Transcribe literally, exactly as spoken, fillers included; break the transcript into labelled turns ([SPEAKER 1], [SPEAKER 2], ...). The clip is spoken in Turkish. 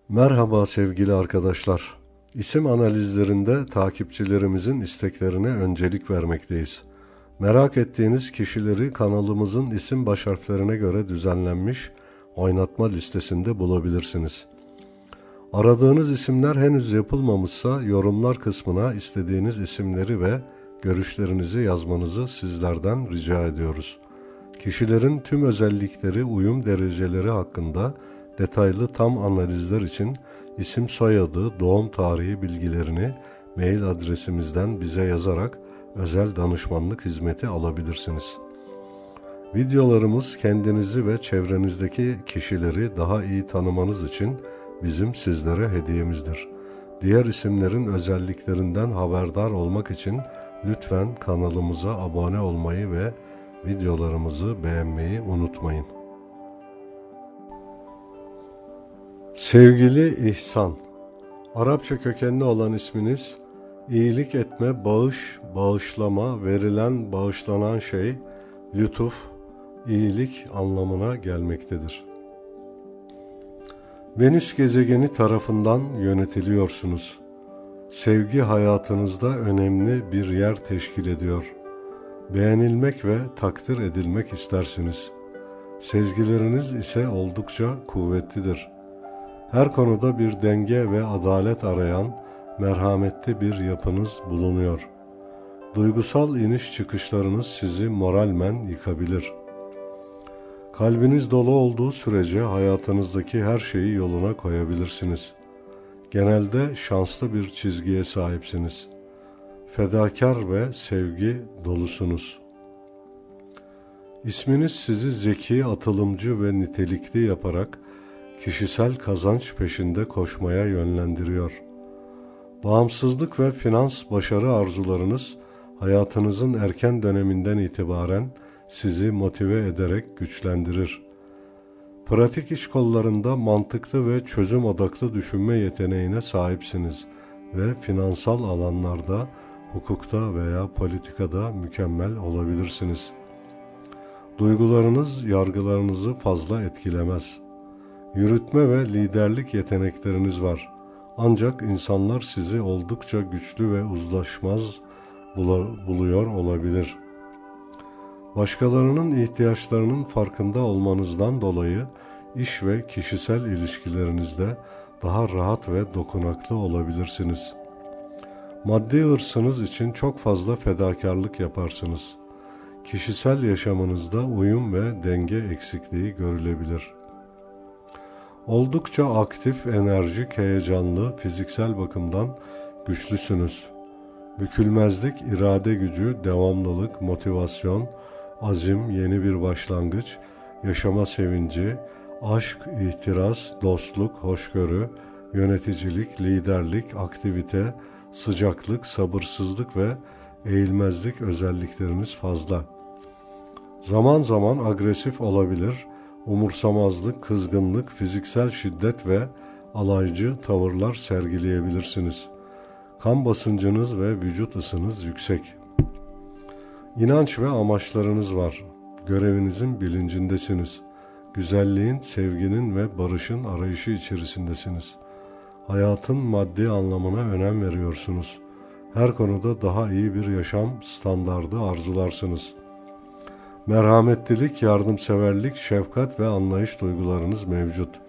[SPEAKER 1] Merhaba sevgili arkadaşlar. İsim analizlerinde takipçilerimizin isteklerine öncelik vermekteyiz. Merak ettiğiniz kişileri kanalımızın isim baş harflerine göre düzenlenmiş oynatma listesinde bulabilirsiniz. Aradığınız isimler henüz yapılmamışsa yorumlar kısmına istediğiniz isimleri ve görüşlerinizi yazmanızı sizlerden rica ediyoruz. Kişilerin tüm özellikleri, uyum dereceleri hakkında detaylı tam analizler için isim, soyadı, doğum tarihi bilgilerini mail adresimizden bize yazarak özel danışmanlık hizmeti alabilirsiniz. Videolarımız kendinizi ve çevrenizdeki kişileri daha iyi tanımanız için bizim sizlere hediyemizdir. Diğer isimlerin özelliklerinden haberdar olmak için lütfen kanalımıza abone olmayı ve videolarımızı beğenmeyi unutmayın. Sevgili İhsan, Arapça kökenli olan isminiz, iyilik etme, bağış, bağışlama, verilen, bağışlanan şey, lütuf, iyilik anlamına gelmektedir. Venüs gezegeni tarafından yönetiliyorsunuz. Sevgi hayatınızda önemli bir yer teşkil ediyor. Beğenilmek ve takdir edilmek istersiniz. Sezgileriniz ise oldukça kuvvetlidir. Her konuda bir denge ve adalet arayan merhametli bir yapınız bulunuyor. Duygusal iniş çıkışlarınız sizi moralmen yıkabilir. Kalbiniz dolu olduğu sürece hayatınızdaki her şeyi yoluna koyabilirsiniz. Genelde şanslı bir çizgiye sahipsiniz. Fedakar ve sevgi dolusunuz. İsminiz sizi zeki, atılımcı ve nitelikli yaparak kişisel kazanç peşinde koşmaya yönlendiriyor. Bağımsızlık ve finans başarı arzularınız hayatınızın erken döneminden itibaren sizi motive ederek güçlendirir. Pratik iş kollarında mantıklı ve çözüm odaklı düşünme yeteneğine sahipsiniz ve finansal alanlarda, hukukta veya politikada mükemmel olabilirsiniz. Duygularınız yargılarınızı fazla etkilemez. Yürütme ve liderlik yetenekleriniz var. Ancak insanlar sizi oldukça güçlü ve uzlaşmaz buluyor olabilir. Başkalarının ihtiyaçlarının farkında olmanızdan dolayı iş ve kişisel ilişkilerinizde daha rahat ve dokunaklı olabilirsiniz. Maddi hırsınız için çok fazla fedakarlık yaparsınız. Kişisel yaşamınızda uyum ve denge eksikliği görülebilir. Oldukça aktif, enerjik, heyecanlı, fiziksel bakımdan güçlüsünüz. Bükülmezlik, irade gücü, devamlılık, motivasyon, azim, yeni bir başlangıç, yaşama sevinci, aşk, ihtiras, dostluk, hoşgörü, yöneticilik, liderlik, aktivite, sıcaklık, sabırsızlık ve eğilmezlik özellikleriniz fazla. Zaman zaman agresif olabilir, umursamazlık, kızgınlık, fiziksel şiddet ve alaycı tavırlar sergileyebilirsiniz. Kan basıncınız ve vücut ısınız yüksek. İnanç ve amaçlarınız var. Görevinizin bilincindesiniz. Güzelliğin, sevginin ve barışın arayışı içerisindesiniz. Hayatın maddi anlamına önem veriyorsunuz. Her konuda daha iyi bir yaşam standardı arzularsınız. Merhametlilik, yardımseverlik, şefkat ve anlayış duygularınız mevcut.